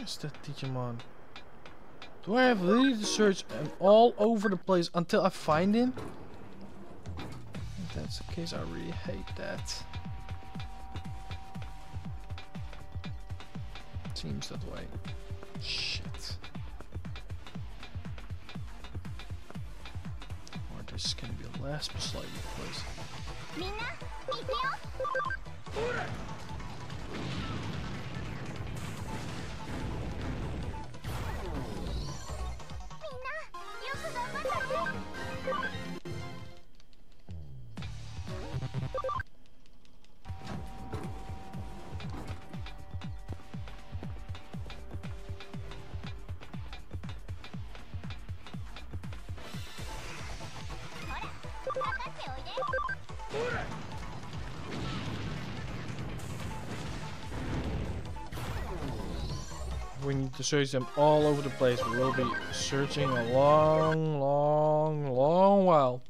Where's that Digimon? Do I have really to search all over the place until I find him? If that's the case, I really hate that. Seems that way. Shit. Or this can be a last slightly place. We need to search them all over the place. We will be searching a long while.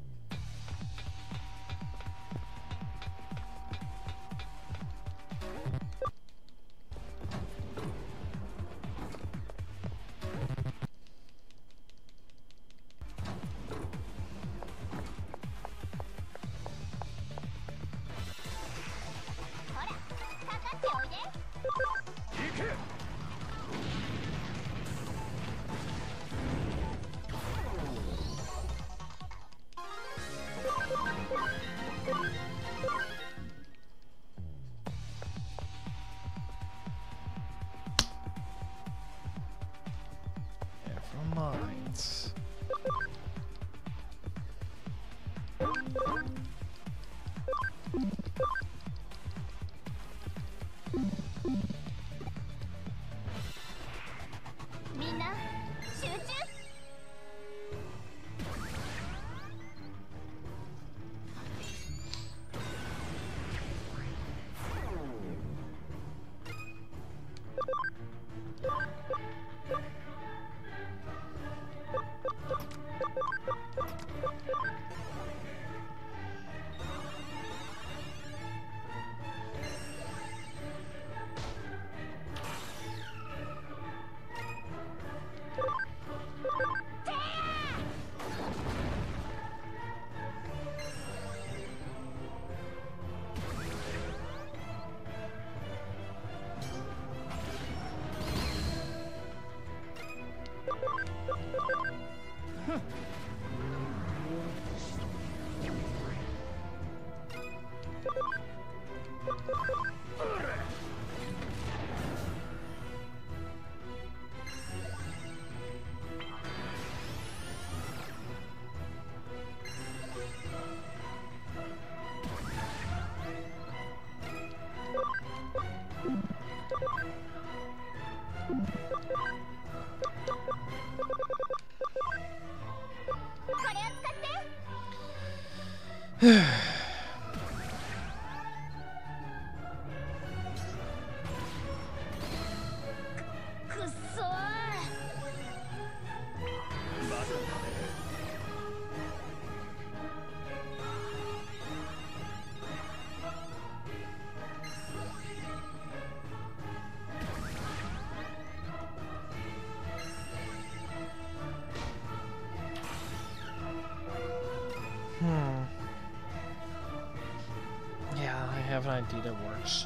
Yeah, I have an idea that works.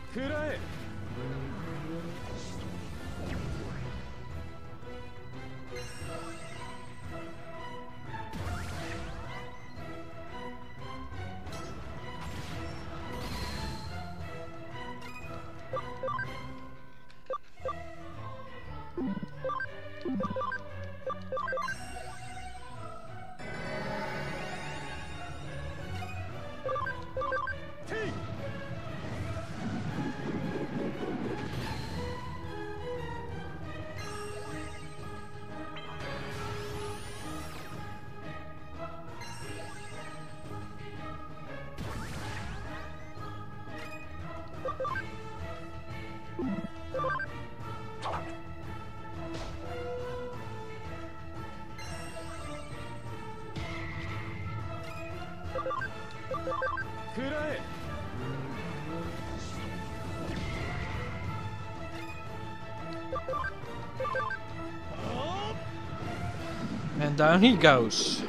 And down he goes.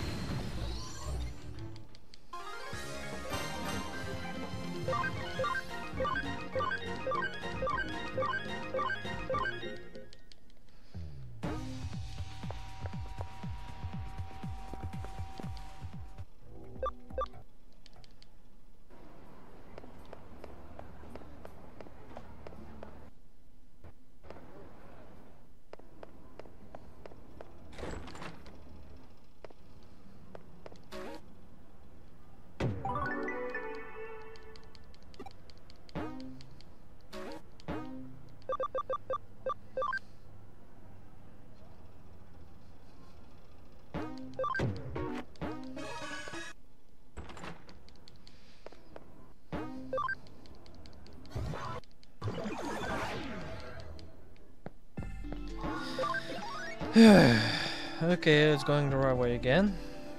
Okay, it's going the right way again.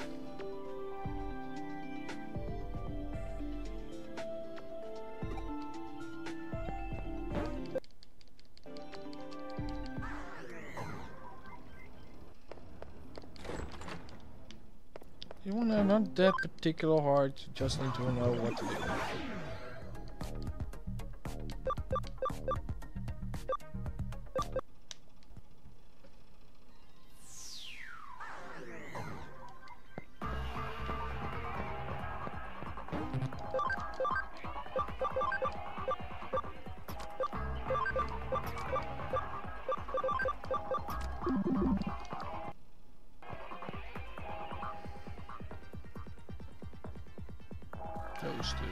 You wanna not that particular hard, you just need to know what to do. Those two.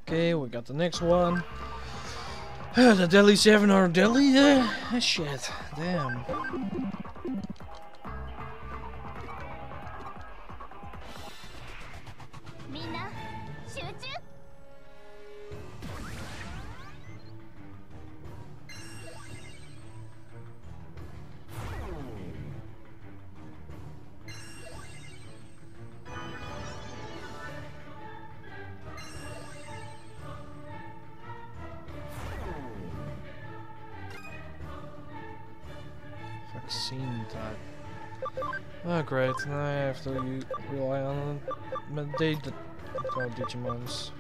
Okay, we got the next one. The Deli 7 or Deli? Shit. Damn. Vaccine type. Oh great, now I have to rely on my data Digimons.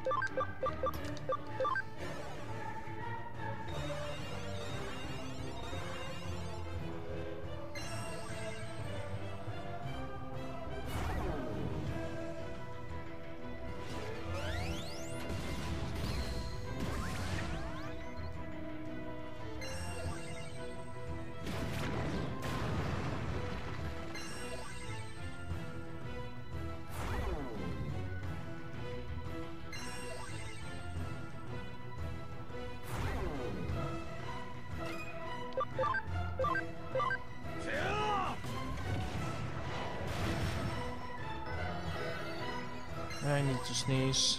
I need to sneeze.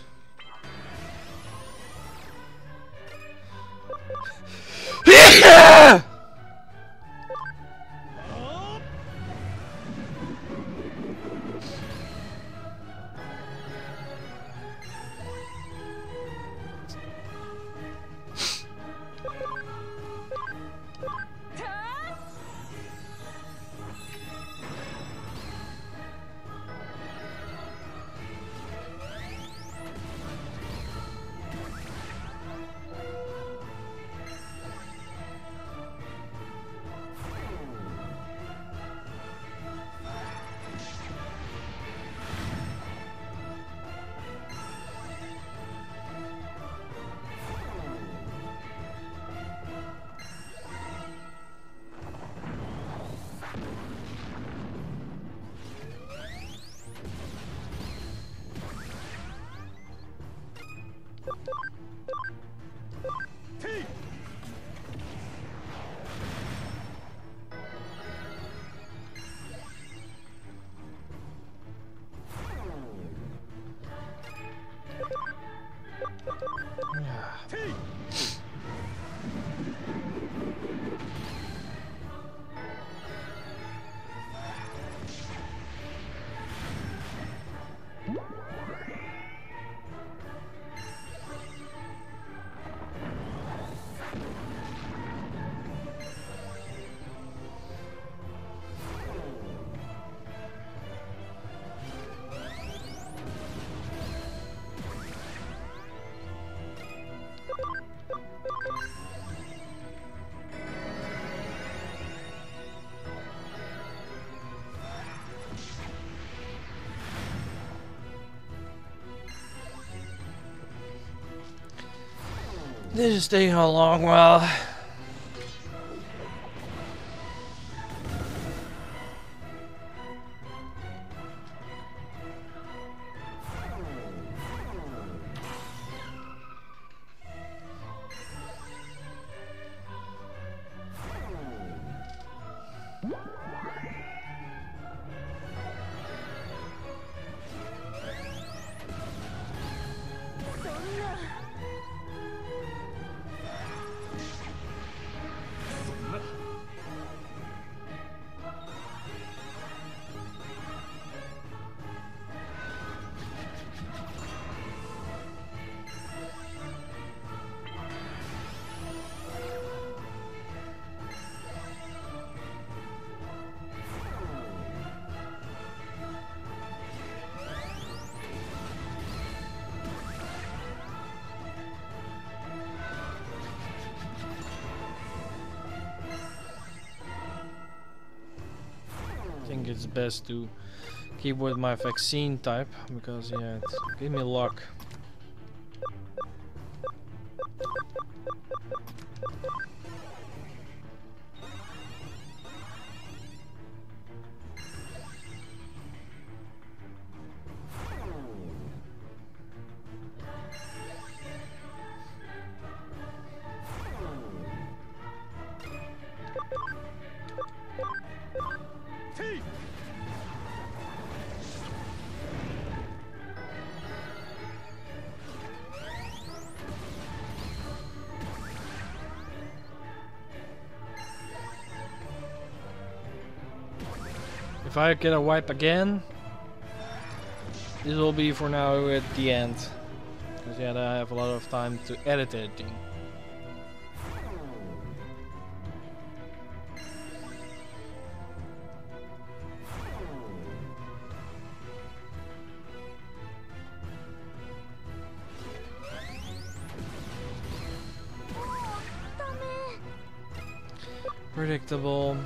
This is taking a long while. I think it's best to keep with my vaccine type because yeah, it's give me luck. If I get a wipe again, this will be for now at the end. Because yeah, I have a lot of time to edit editing. Predictable.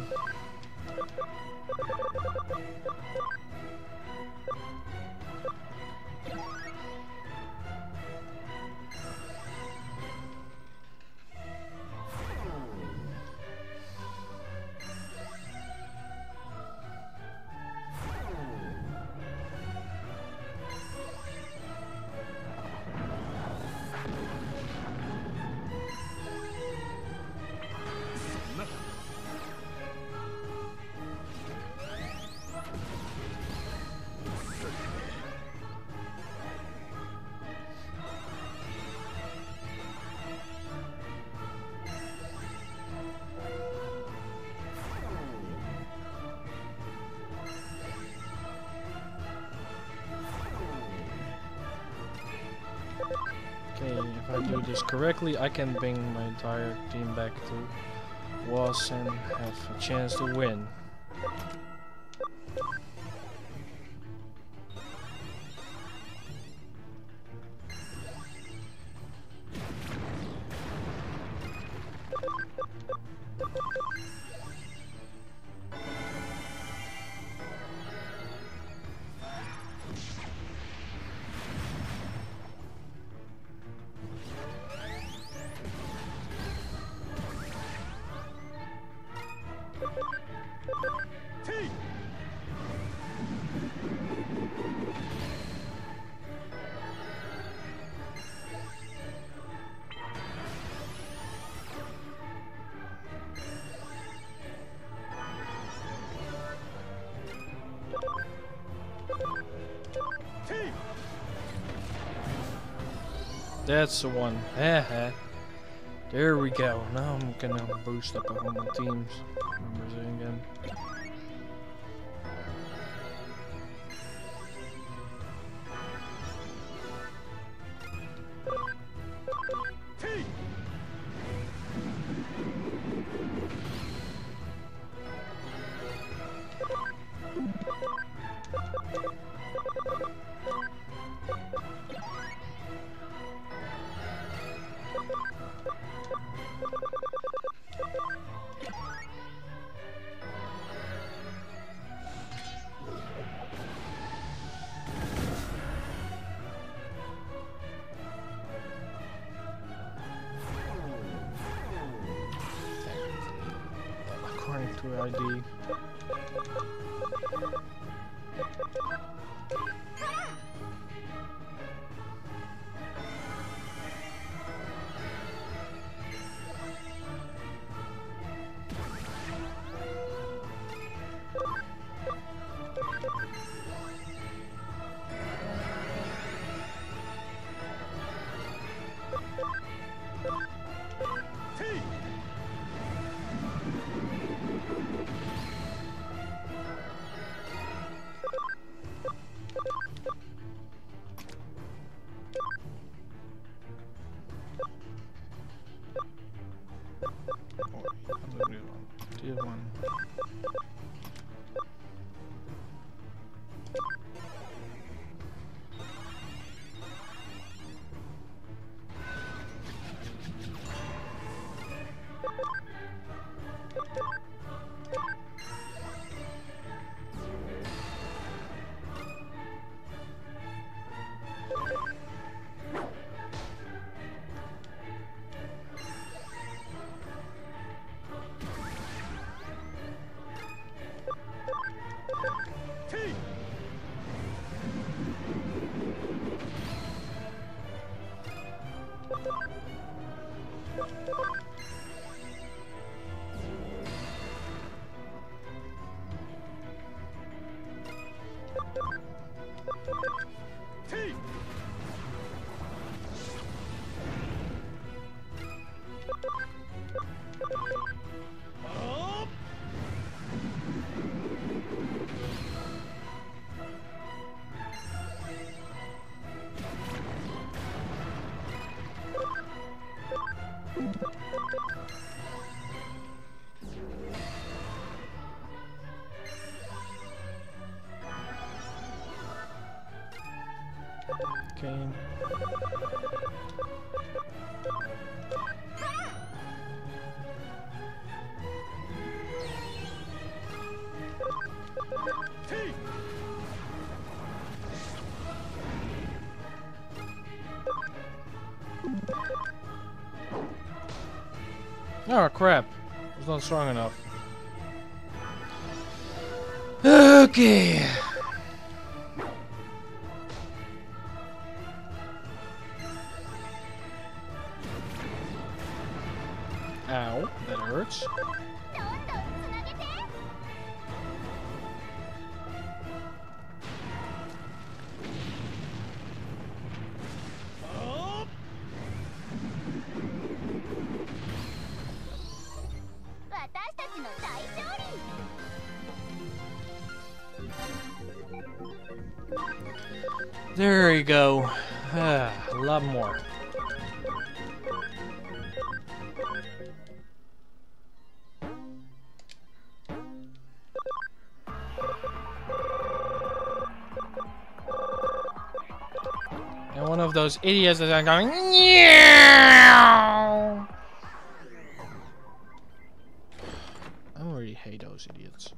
Okay, if I do this correctly, I can bring my entire team back to Was and have a chance to win. That's the one. Haha. There we go. Now I'm gonna boost up all my teams numbers again. According to ID. Tier 1. Okay. Oh crap! It's not strong enough. Okay. Ow, that hurts. There you go. A lot more. And one of those idiots that are going, meow. I already hate those idiots.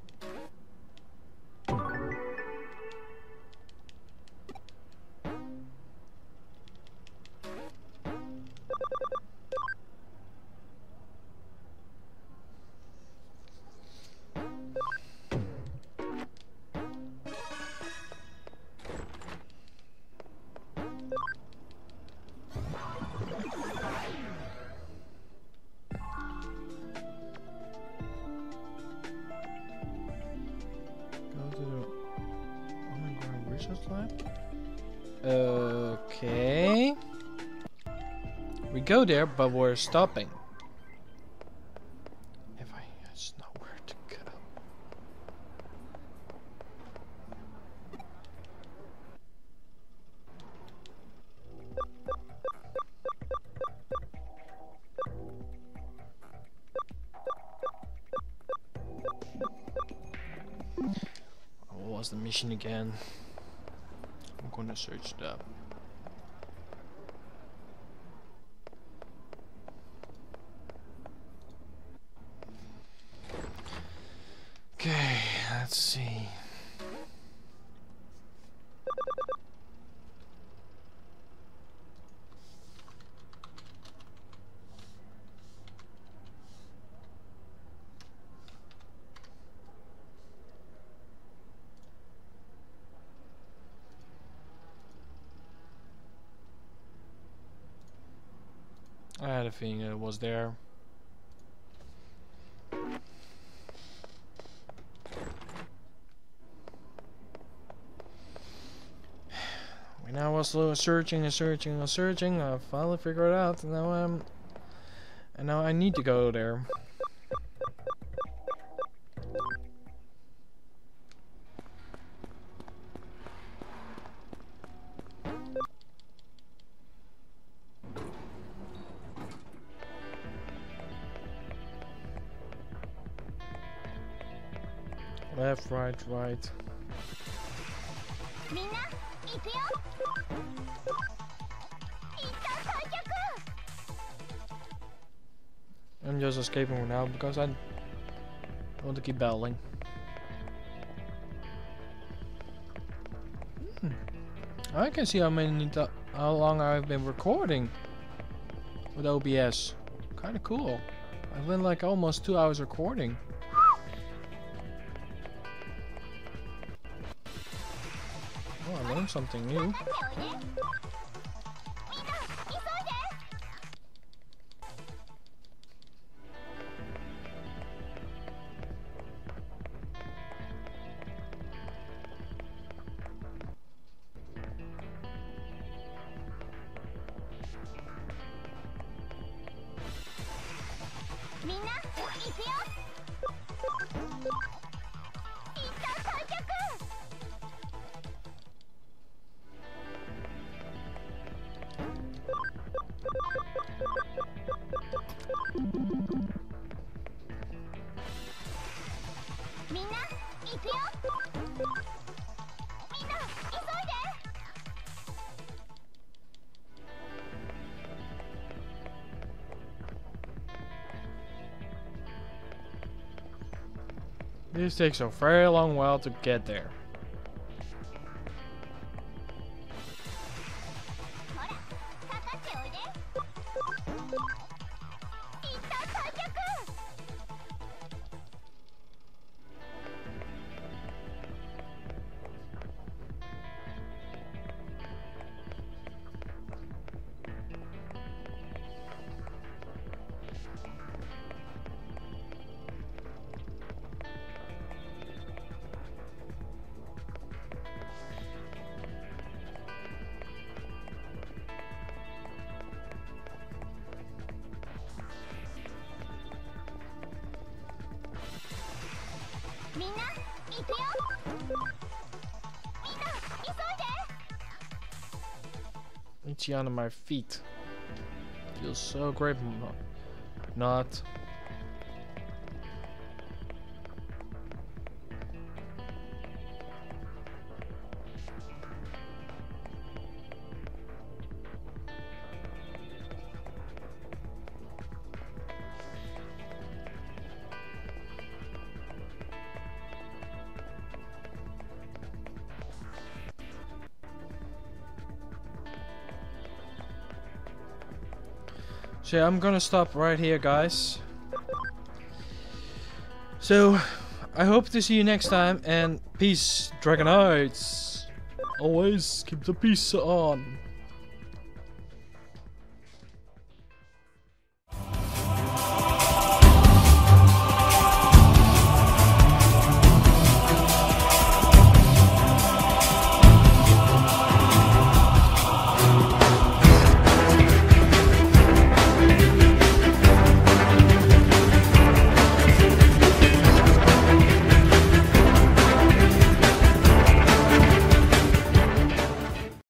Okay. We go there, but we're stopping. If I just know where to go. What was the mission again? I'm gonna search it up. Okay, let's see. I had a feeling it was there. When I was searching and searching and searching, I finally figured it out. And now I need to go there. Left, right, right. I'm just escaping for now because I want to keep battling. I can see how long I've been recording with OBS. Kind of cool. I've been like almost 2 hours recording. Oh, I learned something new. This takes a very long while to get there. Itchy under my feet. Feels so great. Not. So yeah, I'm gonna stop right here, guys. So I hope to see you next time, and peace, Dragonites. Always keep the peace on.